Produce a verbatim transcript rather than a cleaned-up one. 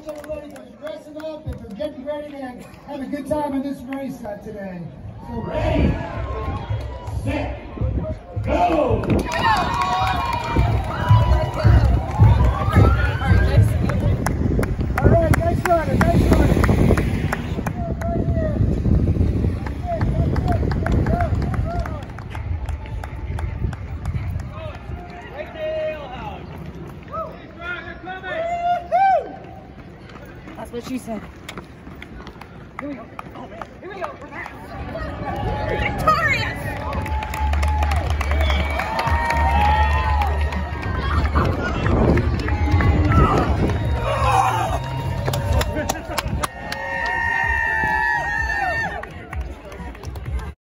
much, everybody, for dressing up and for getting ready to have a good time in this race uh, today. So, ready, set, go! All right, nice running, nice running. That's what she said. Here we go. Here we go.